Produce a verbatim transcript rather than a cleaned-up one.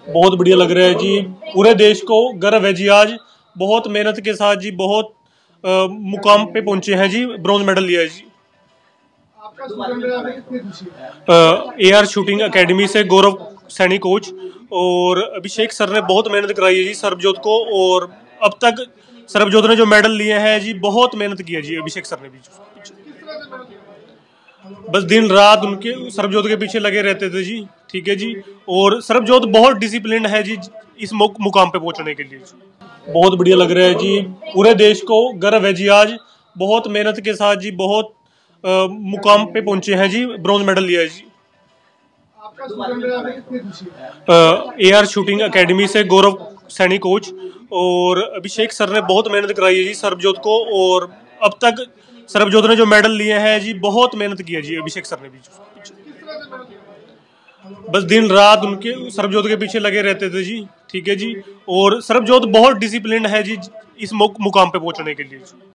बहुत बढ़िया लग रहा है जी। पूरे देश को गर्व है जी। आज बहुत मेहनत के साथ जी बहुत आ, मुकाम पे पहुंचे हैं जी। ब्रॉन्ज मेडल लिया है जी। आपका स्टूडेंट है, आपकी कितनी खुशी है? ए आर शूटिंग एकेडमी से गौरव सैनी कोच और अभिषेक सर ने बहुत मेहनत कराई है जी सरबजोत को। और अब तक सरबजोत ने जो मेडल लिए हैं जी बहुत मेहनत की है जी अभिषेक सर ने भी। किस तरह से मेहनत की? बस दिन रात उनके सरबजोत के पीछे लगे रहते थे जी। ठीक है जी। और सरबजोत बहुत डिसिप्लिन है जी इस मुक- मुकाम पे पहुंचने के लिए जी। बहुत बढ़िया लग रहा है जी। पूरे देश को गर्व है जी। आज बहुत मेहनत के साथ जी बहुत आ, मुकाम पे पहुंचे हैं जी। ब्रॉन्ज मेडल लिया है जी। आपका स्टूडेंट है, आपकी कितनी खुशी है? ए आर शूटिंग एकेडमी से गौरव सैनी कोच और अभिषेक सर ने बहुत मेहनत कराई है जी सरबजोत को। और अब तक सरबजोत ने जो मेडल लिए हैं जी बहुत मेहनत की है जी अभिषेक सर ने भी। किस तरह से मेहनत की? बस दिन रात उनके सरबजोत के पीछे लगे रहते थे जी। ठीक है जी। और सरबजोत बहुत डिसिप्लिन है जी इस मुक- मुकाम पे पहुंचने के लिए जी।